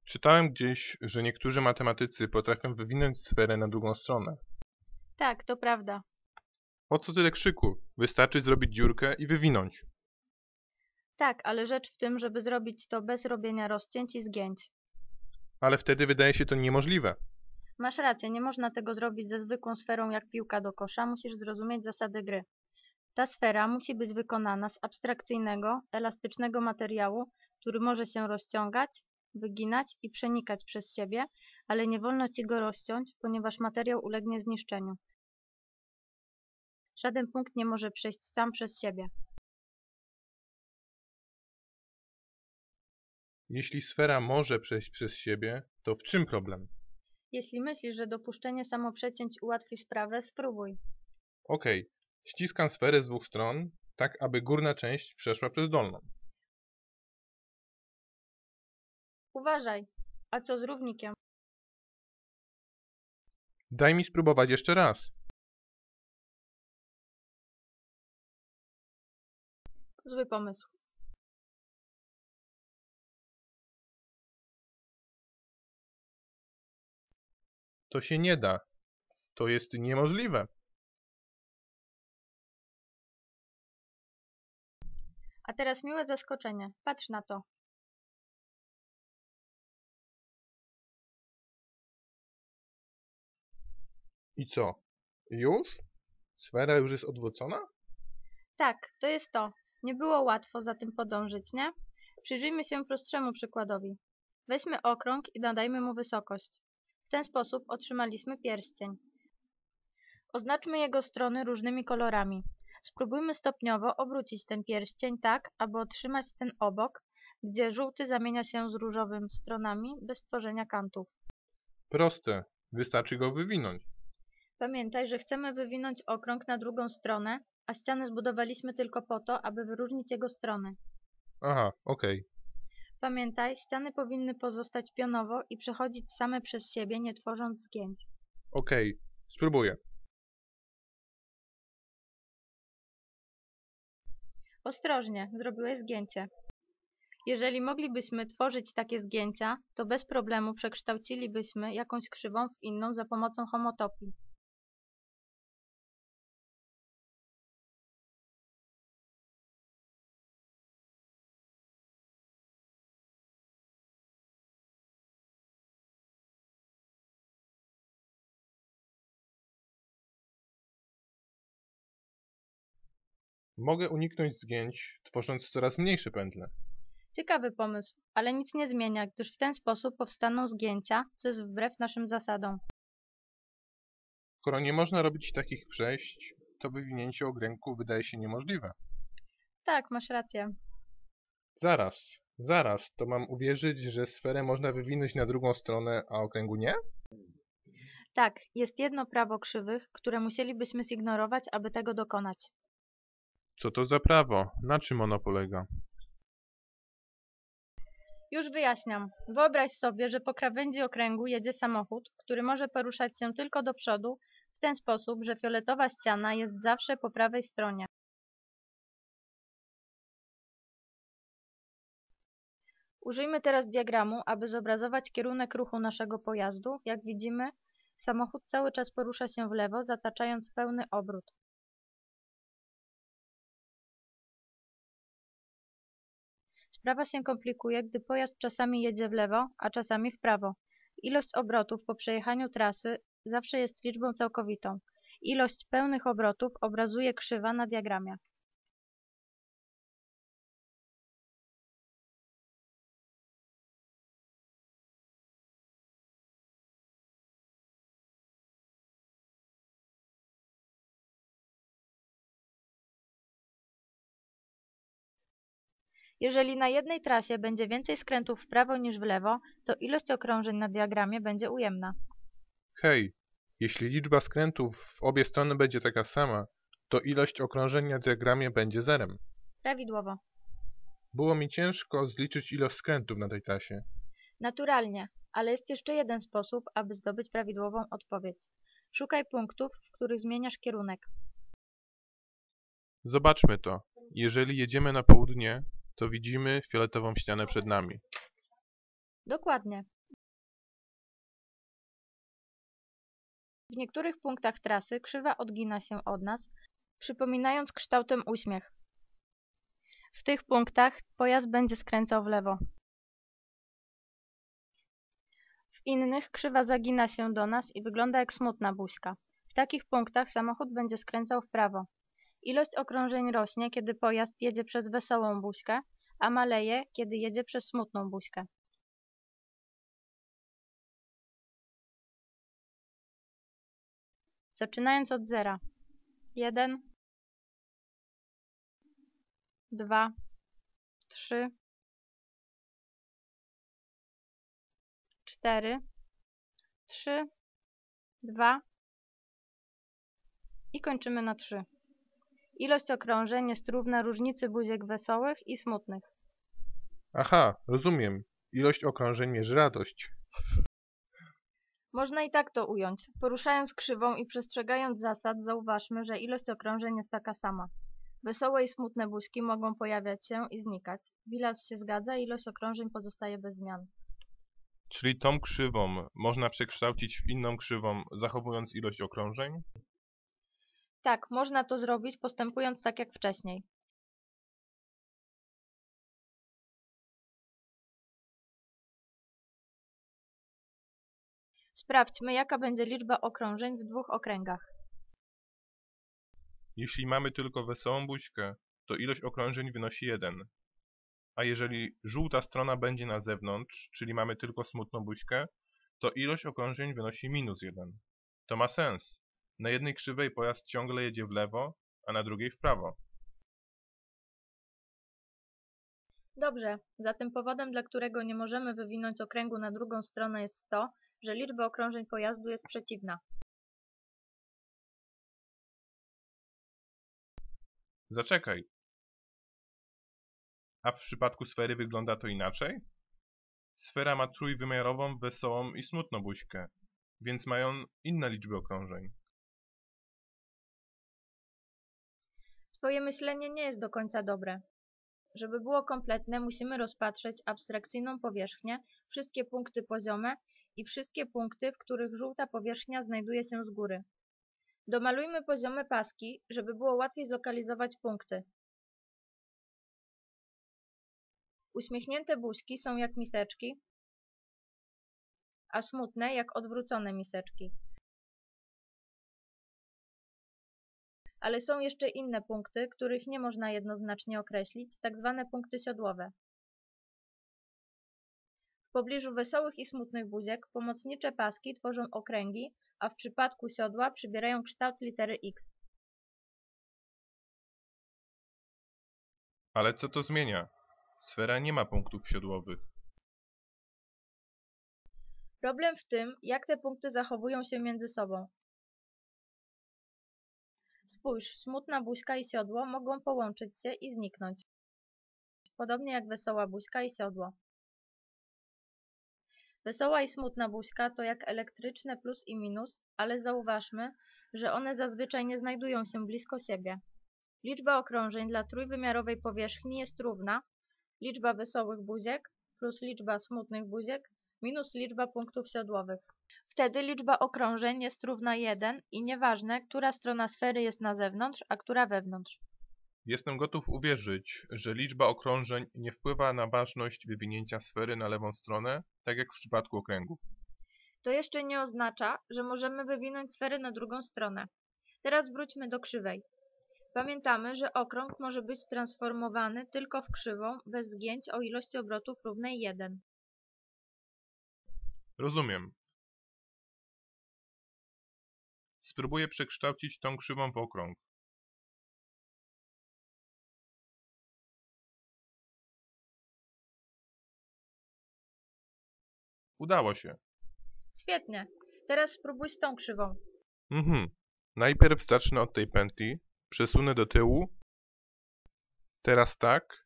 Czytałem gdzieś, że niektórzy matematycy potrafią wywinąć sferę na drugą stronę. Tak, to prawda. Po co tyle krzyku? Wystarczy zrobić dziurkę i wywinąć. Tak, ale rzecz w tym, żeby zrobić to bez robienia rozcięć i zgięć. Ale wtedy wydaje się to niemożliwe. Masz rację, nie można tego zrobić ze zwykłą sferą jak piłka do kosza, musisz zrozumieć zasady gry. Ta sfera musi być wykonana z abstrakcyjnego, elastycznego materiału, który może się rozciągać, wyginać i przenikać przez siebie, ale nie wolno ci go rozciąć, ponieważ materiał ulegnie zniszczeniu. Żaden punkt nie może przejść sam przez siebie. Jeśli sfera może przejść przez siebie, to w czym problem? Jeśli myślisz, że dopuszczenie samoprzecięć ułatwi sprawę, spróbuj. Okej, ściskam sferę z dwóch stron, tak aby górna część przeszła przez dolną. Uważaj, a co z równikiem? Daj mi spróbować jeszcze raz. Zły pomysł. To się nie da. To jest niemożliwe. A teraz miłe zaskoczenie. Patrz na to. I co? Już? Sfera już jest odwrócona? Tak, to jest to. Nie było łatwo za tym podążyć, nie? Przyjrzyjmy się proststrzemu przykładowi. Weźmy okrąg i nadajmy mu wysokość. W ten sposób otrzymaliśmy pierścień. Oznaczmy jego strony różnymi kolorami. Spróbujmy stopniowo obrócić ten pierścień tak, aby otrzymać ten obok, gdzie żółty zamienia się z różowym stronami bez tworzenia kantów. Proste. Wystarczy go wywinąć. Pamiętaj, że chcemy wywinąć okrąg na drugą stronę, a ścianę zbudowaliśmy tylko po to, aby wyróżnić jego strony. Aha, okej. Pamiętaj, ściany powinny pozostać pionowo i przechodzić same przez siebie, nie tworząc zgięć. Okej, spróbuję. Ostrożnie, zrobiłeś zgięcie. Jeżeli moglibyśmy tworzyć takie zgięcia, to bez problemu przekształcilibyśmy jakąś krzywą w inną za pomocą homotopii. Mogę uniknąć zgięć, tworząc coraz mniejsze pętle. Ciekawy pomysł, ale nic nie zmienia, gdyż w ten sposób powstaną zgięcia, co jest wbrew naszym zasadom. Skoro nie można robić takich przejść, to wywinięcie okręgu wydaje się niemożliwe. Tak, masz rację. Zaraz, to mam uwierzyć, że sferę można wywinąć na drugą stronę, a okręgu nie? Tak, jest jedno prawo krzywych, które musielibyśmy zignorować, aby tego dokonać. Co to za prawo? Na czym ono polega? Już wyjaśniam. Wyobraź sobie, że po krawędzi okręgu jedzie samochód, który może poruszać się tylko do przodu, w ten sposób, że fioletowa ściana jest zawsze po prawej stronie. Użyjmy teraz diagramu, aby zobrazować kierunek ruchu naszego pojazdu. Jak widzimy, samochód cały czas porusza się w lewo, zataczając pełny obrót. Sprawa się komplikuje, gdy pojazd czasami jedzie w lewo, a czasami w prawo. Ilość obrotów po przejechaniu trasy zawsze jest liczbą całkowitą. Ilość pełnych obrotów obrazuje krzywa na diagramie. Jeżeli na jednej trasie będzie więcej skrętów w prawo niż w lewo, to ilość okrążeń na diagramie będzie ujemna. Hej, jeśli liczba skrętów w obie strony będzie taka sama, to ilość okrążeń na diagramie będzie zerem. Prawidłowo. Było mi ciężko zliczyć ilość skrętów na tej trasie. Naturalnie, ale jest jeszcze jeden sposób, aby zdobyć prawidłową odpowiedź. Szukaj punktów, w których zmieniasz kierunek. Zobaczmy to. Jeżeli jedziemy na południe, to widzimy fioletową ścianę przed nami. Dokładnie. W niektórych punktach trasy krzywa odgina się od nas, przypominając kształtem uśmiech. W tych punktach pojazd będzie skręcał w lewo. W innych krzywa zagina się do nas i wygląda jak smutna buźka. W takich punktach samochód będzie skręcał w prawo. Ilość okrążeń rośnie, kiedy pojazd jedzie przez wesołą buźkę, a maleje, kiedy jedzie przez smutną buźkę. Zaczynając od zera. 1, 2, 3, 4, 3, 2 i kończymy na 3. Ilość okrążeń jest równa różnicy buziek wesołych i smutnych. Aha, rozumiem. Ilość okrążeń mierzy radość. Można i tak to ująć. Poruszając krzywą i przestrzegając zasad, zauważmy, że ilość okrążeń jest taka sama. Wesołe i smutne buźki mogą pojawiać się i znikać. Bilans się zgadza i ilość okrążeń pozostaje bez zmian. Czyli tą krzywą można przekształcić w inną krzywą, zachowując ilość okrążeń? Tak, można to zrobić, postępując tak jak wcześniej. Sprawdźmy, jaka będzie liczba okrążeń w dwóch okręgach. Jeśli mamy tylko wesołą buźkę, to ilość okrążeń wynosi 1. A jeżeli żółta strona będzie na zewnątrz, czyli mamy tylko smutną buźkę, to ilość okrążeń wynosi -1. To ma sens. Na jednej krzywej pojazd ciągle jedzie w lewo, a na drugiej w prawo. Dobrze, zatem powodem, dla którego nie możemy wywinąć okręgu na drugą stronę jest to, że liczba okrążeń pojazdu jest przeciwna. Zaczekaj. A w przypadku sfery wygląda to inaczej? Sfera ma trójwymiarową, wesołą i smutną buźkę, więc mają inne liczby okrążeń. Twoje myślenie nie jest do końca dobre. Żeby było kompletne, musimy rozpatrzeć abstrakcyjną powierzchnię, wszystkie punkty poziome i wszystkie punkty, w których żółta powierzchnia znajduje się z góry. Domalujmy poziome paski, żeby było łatwiej zlokalizować punkty. Uśmiechnięte buźki są jak miseczki, a smutne jak odwrócone miseczki. Ale są jeszcze inne punkty, których nie można jednoznacznie określić, tak zwane punkty siodłowe. W pobliżu wesołych i smutnych buziek pomocnicze paski tworzą okręgi, a w przypadku siodła przybierają kształt litery X. Ale co to zmienia? Sfera nie ma punktów siodłowych. Problem w tym, jak te punkty zachowują się między sobą. Spójrz, smutna buźka i siodło mogą połączyć się i zniknąć. Podobnie jak wesoła buźka i siodło. Wesoła i smutna buźka to jak elektryczne plus i minus, ale zauważmy, że one zazwyczaj nie znajdują się blisko siebie. Liczba okrążeń dla trójwymiarowej powierzchni jest równa liczba wesołych buziek plus liczba smutnych buziek minus liczba punktów siodłowych. Wtedy liczba okrążeń jest równa 1 i nieważne, która strona sfery jest na zewnątrz, a która wewnątrz. Jestem gotów uwierzyć, że liczba okrążeń nie wpływa na ważność wywinięcia sfery na lewą stronę, tak jak w przypadku okręgów. To jeszcze nie oznacza, że możemy wywinąć sferę na drugą stronę. Teraz wróćmy do krzywej. Pamiętamy, że okrąg może być transformowany tylko w krzywą bez zgięć o ilości obrotów równej 1. Rozumiem. Spróbuję przekształcić tą krzywą w okrąg. Udało się. Świetnie. Teraz spróbuj z tą krzywą. Najpierw zacznę od tej pętli, przesunę do tyłu, teraz tak,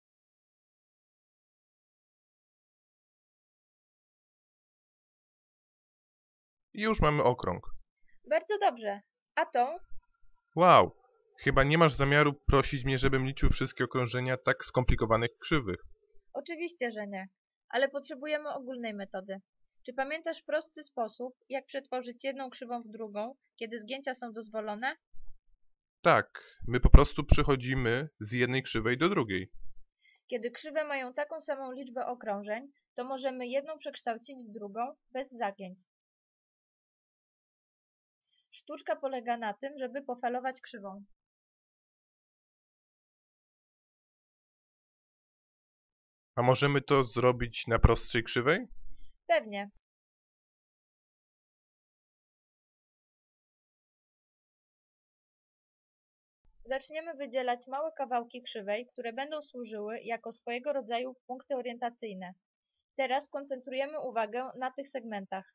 i już mamy okrąg. Bardzo dobrze. A tą? Wow, chyba nie masz zamiaru prosić mnie, żebym liczył wszystkie okrążenia tak skomplikowanych krzywych. Oczywiście, że nie. Ale potrzebujemy ogólnej metody. Czy pamiętasz prosty sposób, jak przetworzyć jedną krzywą w drugą, kiedy zgięcia są dozwolone? Tak, my po prostu przechodzimy z jednej krzywej do drugiej. Kiedy krzywe mają taką samą liczbę okrążeń, to możemy jedną przekształcić w drugą bez zagięć. Sztuczka polega na tym, żeby pofalować krzywą. A możemy to zrobić na prostszej krzywej? Pewnie. Zaczniemy wydzielać małe kawałki krzywej, które będą służyły jako swojego rodzaju punkty orientacyjne. Teraz koncentrujemy uwagę na tych segmentach.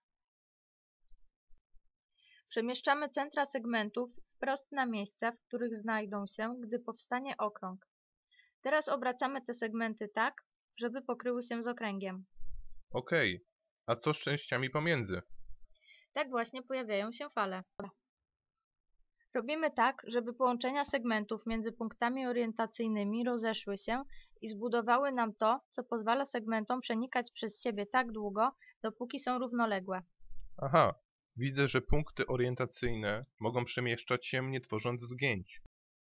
Przemieszczamy centra segmentów wprost na miejsca, w których znajdą się, gdy powstanie okrąg. Teraz obracamy te segmenty tak, żeby pokryły się z okręgiem. Okej, a co z częściami pomiędzy? Tak właśnie pojawiają się fale. Robimy tak, żeby połączenia segmentów między punktami orientacyjnymi rozeszły się i zbudowały nam to, co pozwala segmentom przenikać przez siebie tak długo, dopóki są równoległe. Aha, widzę, że punkty orientacyjne mogą przemieszczać się, nie tworząc zgięć.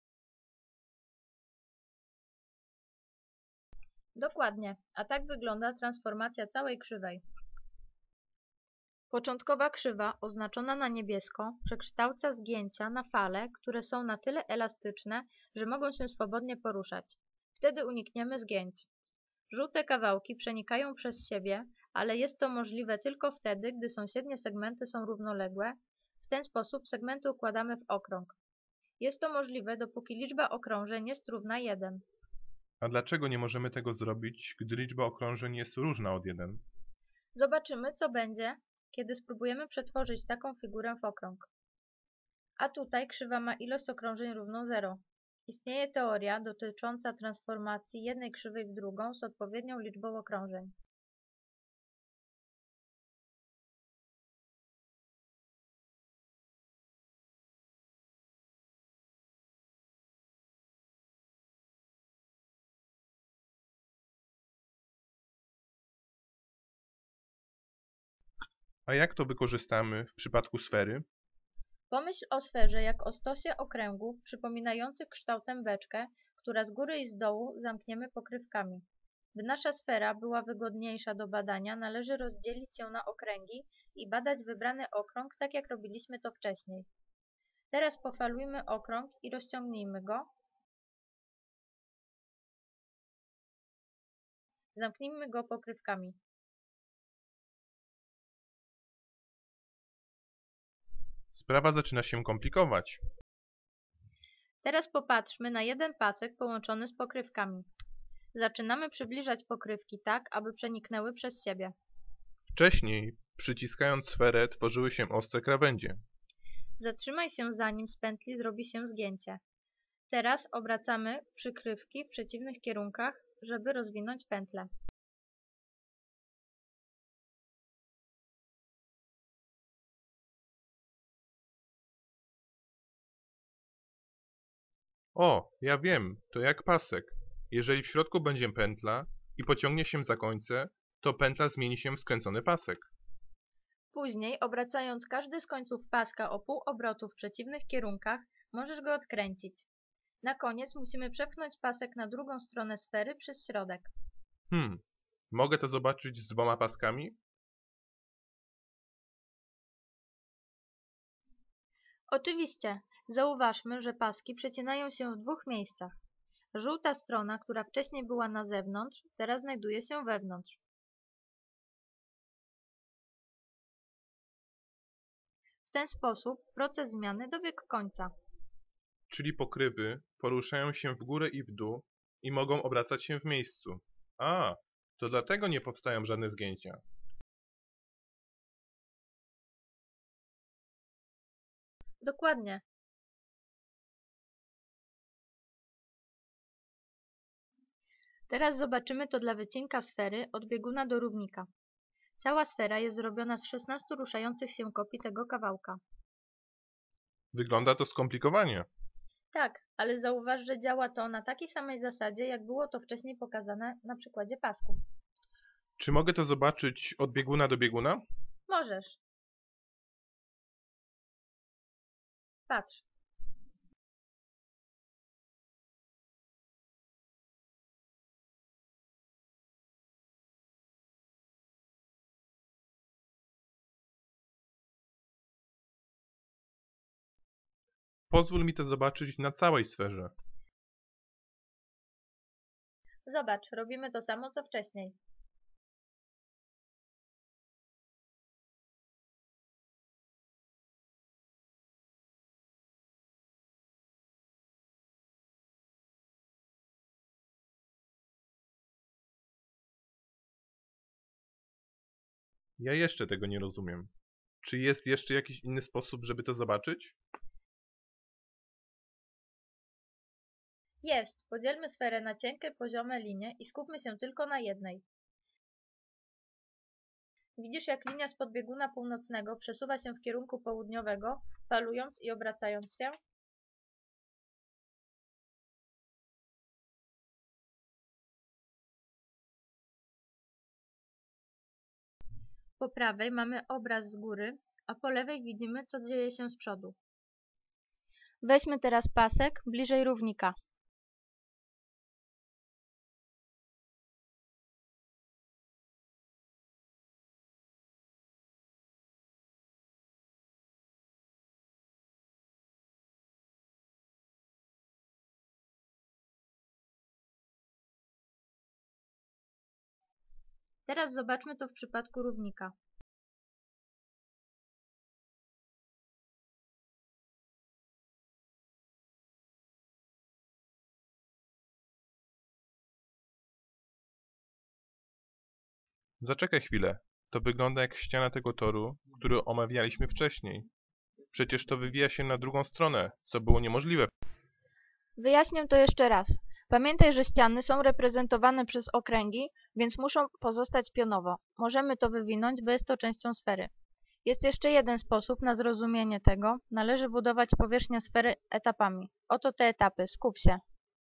Dokładnie, a tak wygląda transformacja całej krzywej. Początkowa krzywa, oznaczona na niebiesko, przekształca zgięcia na fale, które są na tyle elastyczne, że mogą się swobodnie poruszać. Wtedy unikniemy zgięć. Żółte kawałki przenikają przez siebie, ale jest to możliwe tylko wtedy, gdy sąsiednie segmenty są równoległe. W ten sposób segmenty układamy w okrąg. Jest to możliwe, dopóki liczba okrążeń jest równa 1. A dlaczego nie możemy tego zrobić, gdy liczba okrążeń jest różna od 1? Zobaczymy, co będzie, kiedy spróbujemy przetworzyć taką figurę w okrąg. A tutaj krzywa ma ilość okrążeń równą 0. Istnieje teoria dotycząca transformacji jednej krzywej w drugą z odpowiednią liczbą okrążeń. A jak to wykorzystamy w przypadku sfery? Pomyśl o sferze jak o stosie okręgów przypominających kształtem beczkę, która z góry i z dołu zamkniemy pokrywkami. By nasza sfera była wygodniejsza do badania, należy rozdzielić ją na okręgi i badać wybrany okrąg, tak jak robiliśmy to wcześniej. Teraz pofalujmy okrąg i rozciągnijmy go. Zamknijmy go pokrywkami. Sprawa zaczyna się komplikować. Teraz popatrzmy na jeden pasek połączony z pokrywkami. Zaczynamy przybliżać pokrywki tak, aby przeniknęły przez siebie. Wcześniej, przyciskając sferę, tworzyły się ostre krawędzie. Zatrzymaj się, zanim z pętli zrobi się zgięcie. Teraz obracamy przykrywki w przeciwnych kierunkach, żeby rozwinąć pętlę. O, ja wiem, to jak pasek. Jeżeli w środku będzie pętla i pociągnie się za końce, to pętla zmieni się w skręcony pasek. Później, obracając każdy z końców paska o pół obrotu w przeciwnych kierunkach, możesz go odkręcić. Na koniec musimy przepchnąć pasek na drugą stronę sfery przez środek. Mogę to zobaczyć z 2 paskami? Oczywiście, zauważmy, że paski przecinają się w 2 miejscach. Żółta strona, która wcześniej była na zewnątrz, teraz znajduje się wewnątrz. W ten sposób proces zmiany dobiegł końca. Czyli pokrywy poruszają się w górę i w dół i mogą obracać się w miejscu. A, to dlatego nie powstają żadne zgięcia. Dokładnie. Teraz zobaczymy to dla wycinka sfery od bieguna do równika. Cała sfera jest zrobiona z 16 ruszających się kopii tego kawałka. Wygląda to skomplikowanie. Tak, ale zauważ, że działa to na takiej samej zasadzie, jak było to wcześniej pokazane na przykładzie pasków. Czy mogę to zobaczyć od bieguna do bieguna? Możesz. Patrz. Pozwól mi to zobaczyć na całej sferze. Zobacz, robimy to samo co wcześniej. Ja jeszcze tego nie rozumiem. Czy jest jeszcze jakiś inny sposób, żeby to zobaczyć? Jest. Podzielmy sferę na cienkie, poziome linie i skupmy się tylko na jednej. Widzisz, jak linia spod bieguna północnego przesuwa się w kierunku południowego, falując i obracając się? Po prawej mamy obraz z góry, a po lewej widzimy, co dzieje się z przodu. Weźmy teraz pasek bliżej równika. Teraz zobaczmy to w przypadku równika. Zaczekaj chwilę. To wygląda jak ściana tego toru, który omawialiśmy wcześniej. Przecież to wywija się na drugą stronę, co było niemożliwe. Wyjaśnię to jeszcze raz. Pamiętaj, że ściany są reprezentowane przez okręgi, więc muszą pozostać pionowo. Możemy to wywinąć, bo jest to częścią sfery. Jest jeszcze jeden sposób na zrozumienie tego. Należy budować powierzchnię sfery etapami. Oto te etapy. Skup się.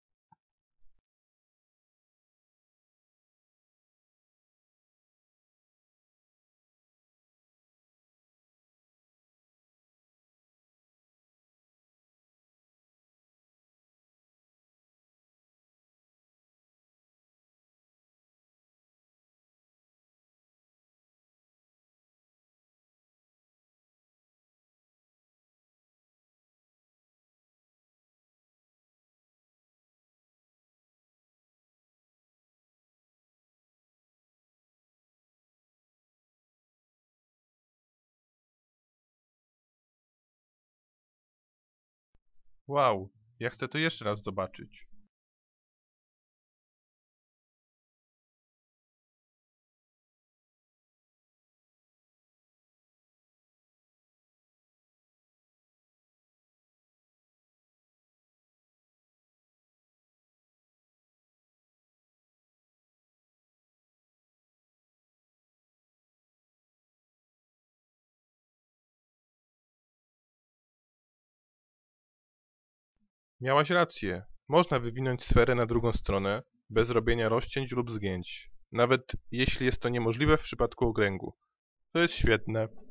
Wow, ja chcę to jeszcze raz zobaczyć. Miałaś rację. Można wywinąć sferę na drugą stronę, bez robienia rozcięć lub zgięć. Nawet jeśli jest to niemożliwe w przypadku okręgu. To jest świetne.